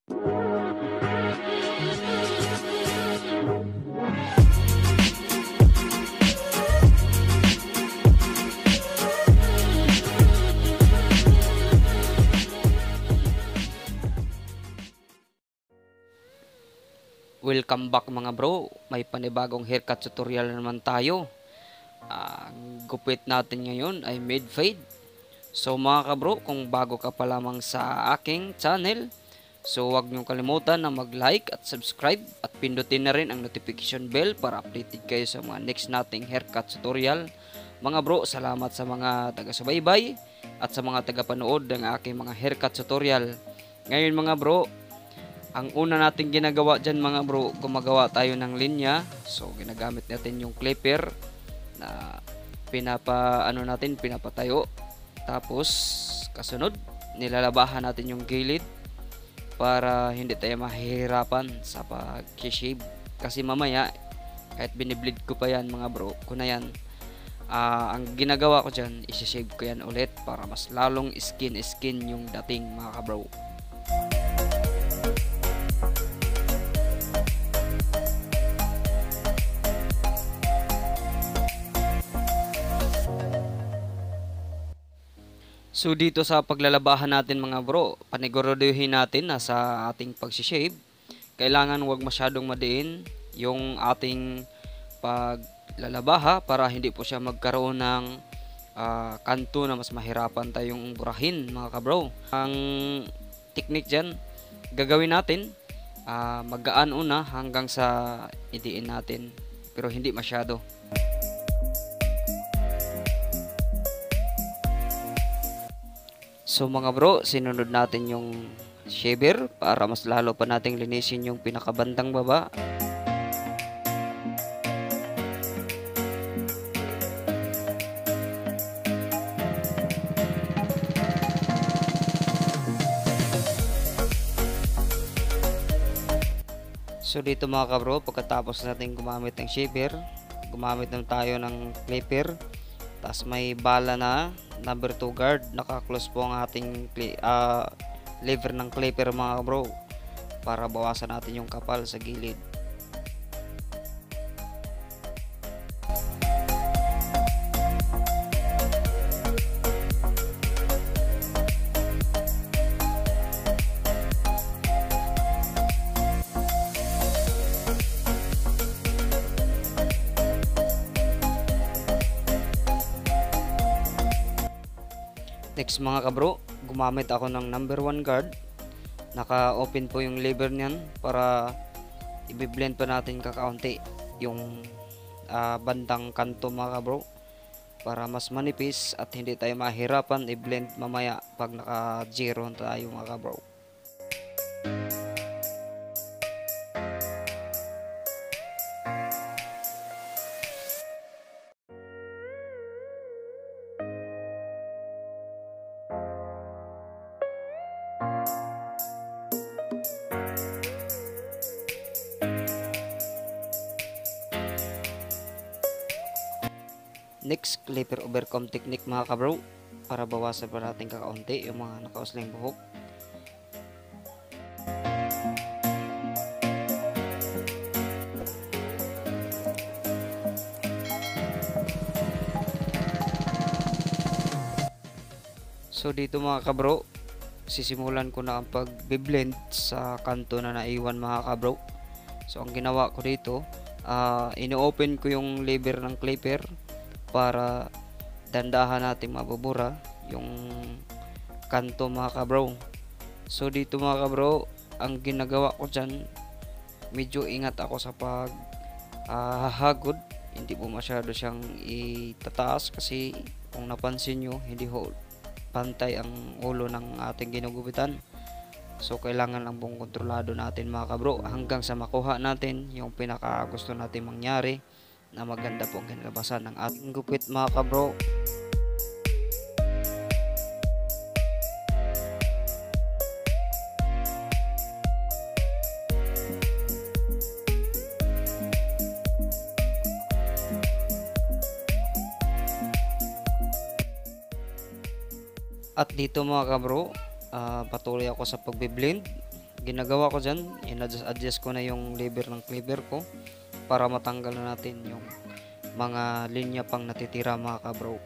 Welcome back mga bro, may panibagong haircut tutorial na naman tayo. Ang gupit natin ngayon ay mid fade. So mga kabro, kung bago ka pa lamang sa aking channel, so huwag niyong kalimutan na mag-like at subscribe at pindutin na rin ang notification bell para updated kayo sa mga next nating haircut tutorial. Mga bro, salamat sa mga taga-subaybay at sa mga taga-panood ng aking mga haircut tutorial. Ngayon mga bro, ang una nating ginagawa dyan mga bro, gumagawa tayo ng linya. So ginagamit natin yung clipper na pinapatayo. Tapos kasunod, nilalabahan natin yung gilid para hindi tayo mahihirapan sa pag-shave. Kasi mamaya, kahit biniblid ko pa yan mga bro, ko na yan, ang ginagawa ko dyan, isi-shave ko yan ulit para mas lalong skin yung dating mga kabro. So dito sa paglalabahan natin mga bro, paniguruduhin natin na sa ating pagsishave, kailangan huwag masyadong madiin yung ating paglalabaha para hindi po siya magkaroon ng kanto na mas mahirapan tayong burahin mga kabro. Ang technique dyan, gagawin natin, magaan una hanggang sa idiin natin pero hindi masyado. So mga bro, sinunod natin yung shaver para mas lalo pa nating linisin yung pinakabandang baba. So dito mga kabro, pagkatapos natin gumamit ng shaver, gumamit naman tayo ng clipper. Tapos may bala na number 2 guard, naka-close po ang ating lever ng clipper mga bro para bawasan natin yung kapal sa gilid. Next mga kabro, gumamit ako ng number 1 guard. Naka-open po yung lever niyan para i-blend pa natin kakaunti yung bandang kanto mga kabro para mas manipis at hindi tayo mahirapan i-blend mamaya pag naka-zero tayo mga kabro. Next, clipper overcomb technique mga kabro para bawasan pa natin kakaunti yung mga nakausling buhok. So dito mga kabro, sisimulan ko na ang pag-blend sa kanto na naiwan mga kabro. So ang ginawa ko dito, ino-open ko yung lever ng clipper para dandahan natin mabubura yung kanto mga kabro. So dito mga kabro, ang ginagawa ko dyan, medyo ingat ako sa hahagod. Hindi po masyado siyang itataas kasi kung napansin nyo, hindi ho pantay ang ulo ng ating ginugupitan. So kailangan lang pong kontrolado natin mga kabro hanggang sa makuha natin yung pinaka gusto natin mangyari na maganda po ang kinalabasan ng ating gupit mga kabro. At dito mga kabro, patuloy ako sa pagbe-blend ginagawa ko dyan, in-adjust ko na yung lever ng cleaver ko para matanggal na natin yung mga linya pang natitira mga kabro.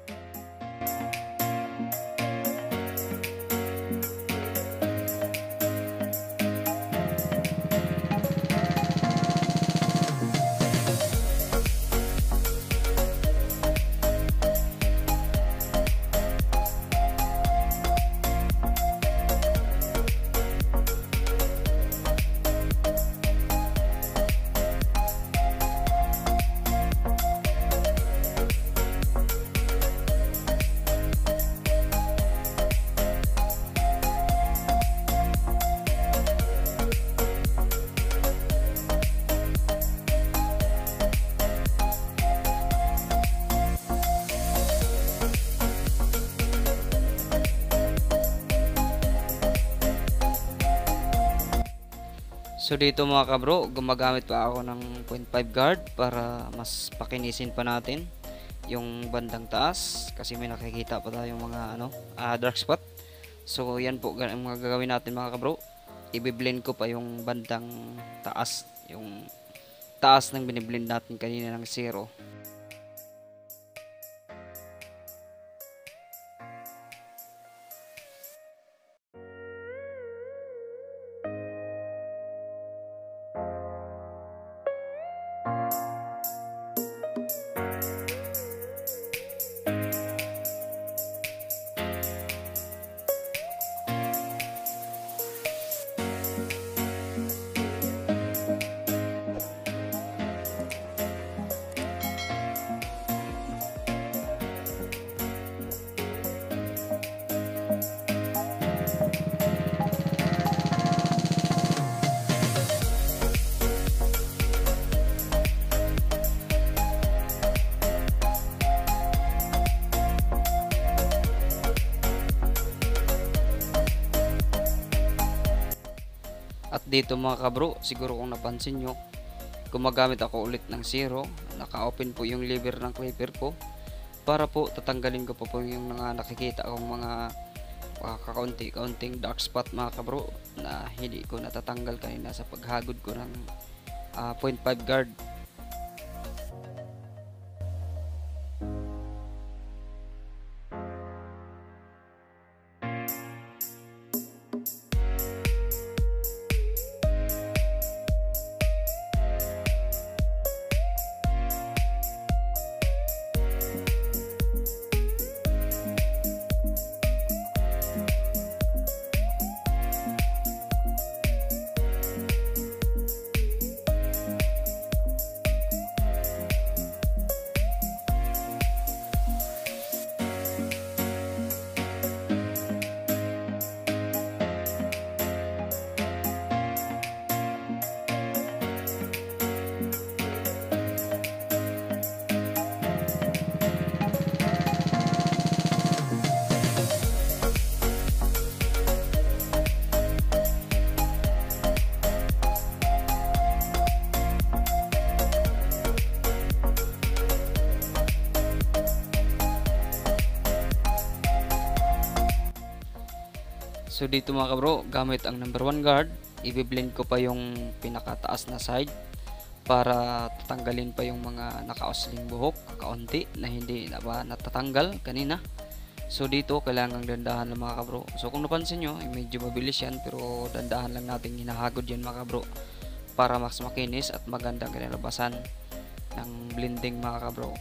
So dito mga kabro, gumagamit pa ako ng 0.5 guard para mas pakinisin pa natin yung bandang taas kasi may nakikita pa tayong mga dark spot. So yan po ang mga gagawin natin mga kabro. I-blend ko pa yung bandang taas, yung taas ng biniblend natin kanina ng 0. At dito mga kabro, siguro kung napansin nyo, gumagamit ako ulit ng 0. Naka-open po yung lever ng cleaver ko para po tatanggalin ko po yung mga nakikita kong mga kakaunti-kaunting dark spot mga kabro na hindi ko natatanggal kanina sa paghagod ko ng 0.5 guard. So dito mga kabro, gamit ang number 1 guard, i-blend ko pa yung pinakataas na side para tatanggalin pa yung mga nakausling buhok, kaunti na hindi na ba natatanggal kanina. So dito kailangan dandahan lang mga kabro. So kung napansin nyo, medyo mabilis yan pero dandahan lang natin hinahagod yan mga kabro para mas makinis at magandang kinalabasan ng blending mga kabro.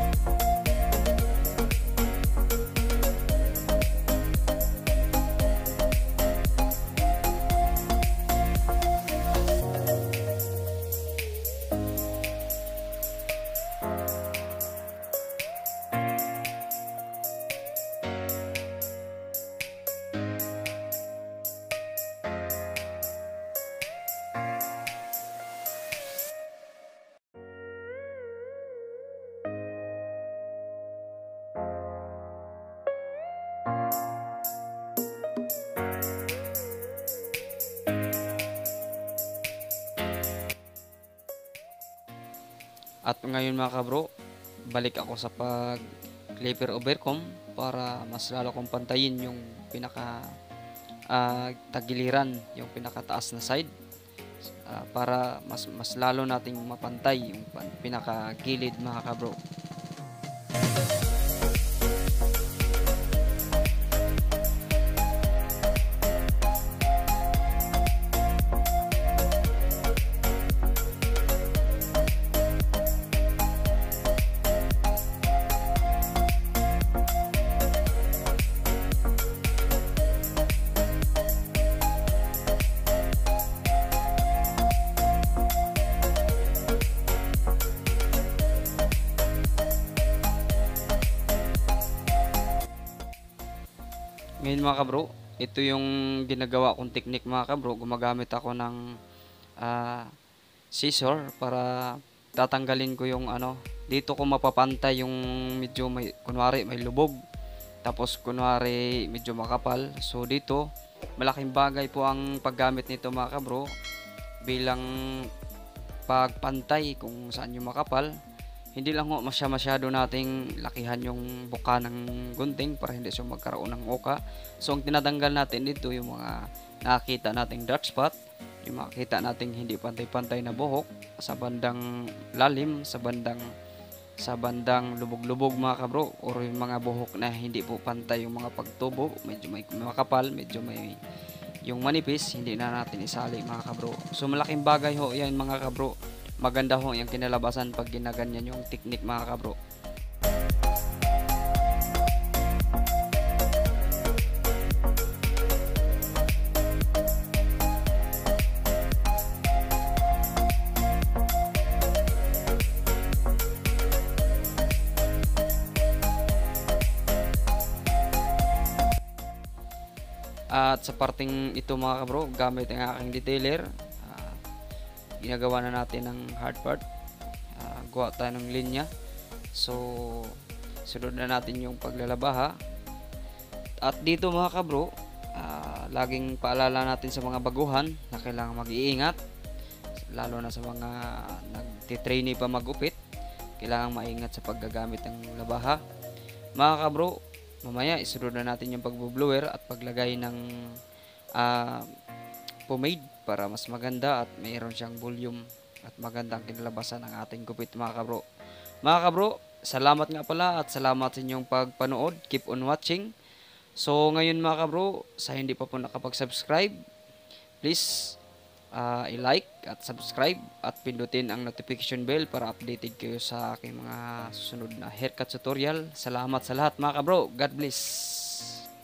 At ngayon mga kabro, balik ako sa pag cleaver overcomb para mas lalo kong pantayin yung pinaka tagiliran, yung pinakataas na side, para mas lalo nating mapantay yung pinakagilid mga kabro. Ngayon mga kabro, ito yung ginagawa kong technique mga kabro. Gumagamit ako ng scissor para tatanggalin ko yung dito ko mapapantay yung medyo may, kunwari may lubog, tapos kunwari medyo makapal. So dito, malaking bagay po ang paggamit nito mga kabro bilang pagpantay kung saan yung makapal. Hindi lang ho masyado nating lakihan yung buka ng gunting para hindi siya magkaroon ng oka. So ang tinatanggal natin dito yung mga nakita nating dark spot, yung makita nating hindi pantay-pantay na buhok sa bandang lalim, sa bandang lubog-lubog mga kabro, or yung mga buhok na hindi po pantay, yung mga pagtubo, medyo may makapal, medyo may yung manipis, hindi na natin isali mga kabro. So malaking bagay ho yan mga kabro. Maganda ho yung kinalabasan pag ginaganyan yung technique mga kabro. At sa parting ito mga kabro, gamit ang aking detailer, ginagawa na natin ng hard part. Gawa tayo ng linya. So sunod na natin yung paglalabaha. At dito mga kabro, laging paalala natin sa mga baguhan na kailangan mag-iingat, lalo na sa mga nagtitrainee pa magupit. Kailangan maingat sa paggagamit ng labaha mga kabro. Mamaya isunod na natin yung pagbublower at paglagay ng pomade para mas maganda at mayroon siyang volume at magandang kinalabasan ng ating gupit mga kabro. Mga kabro, salamat nga pala at salamat sa inyong pagpanood. Keep on watching. So ngayon mga kabro, sa hindi pa po nakapag-subscribe, please i-like at subscribe at pindutin ang notification bell para updated kayo sa aking mga susunod na haircut tutorial. Salamat sa lahat mga kabro. God bless.